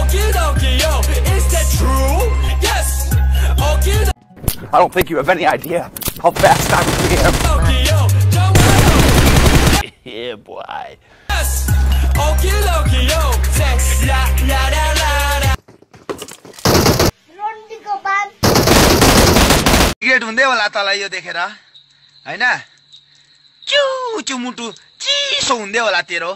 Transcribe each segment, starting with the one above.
Okey dokey, yo, is that true? Yes. Okey dokey. I don't think you have any idea how fast I really am. Yo, jump on. Yeah, boy. Yes. Okey dokey, yo, say la la la la la. Gate हुँदै होला तल यो देखेर हैन चु चुमुटु चिसो हुँदै होला तेरो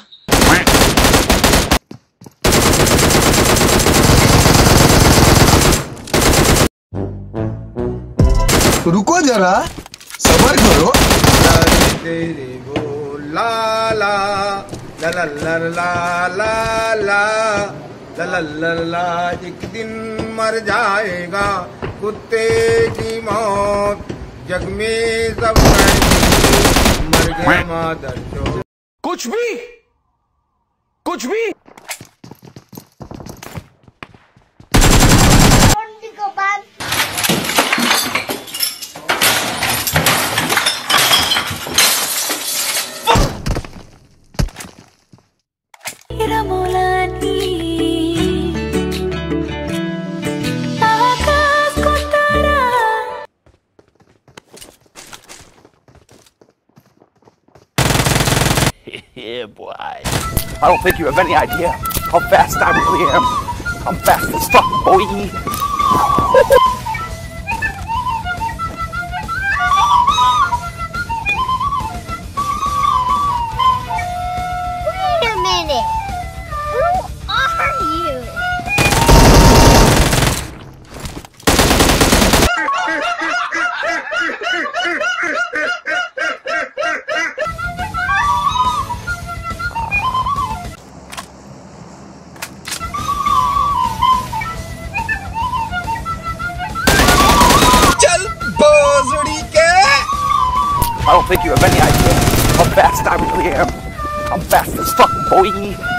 रुको जरा सबर करो तेरे वो ला ला ला ला ला ला ला ला ला ला एक दिन मर जाएगा कुत्ते की मौत जग में सब मर गया मादर चोद कुछ भी Yeah, boy. I don't think you have any idea how fast I really am. I'm fast as fuck, boy. Wait a minute. Who are you? I don't think you have any idea how fast I really am. I'm fast as fuck, boy.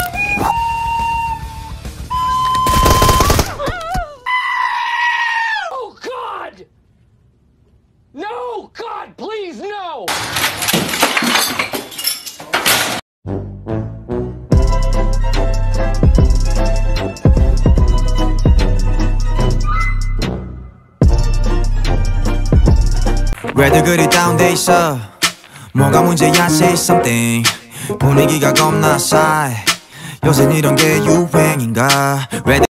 Oh God! No, God, please, no! 왜들 그리 다운돼 있어 뭐가 문제야 say something 분위기가 겁나 싸해 요새 이런 게 유행인가